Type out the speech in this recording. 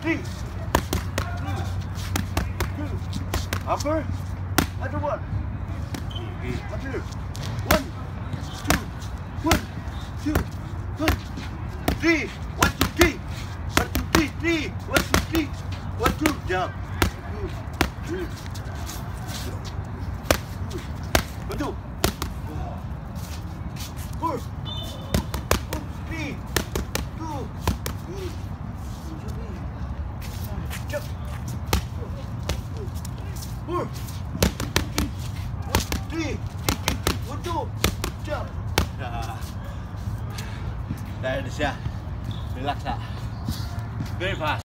3, 2, upper, other one. Okay, up here. 1, 2, 1, 2, 1, 3. 1, 2, 3. 1, 2, 3, 3. 1, 2, 3. 1, 2, jump. 2, 3. 1, 2. 4, 3, 2, jump. 4, 3, 1, 2, jump. Dah ada siap. Relax lah. Very fast.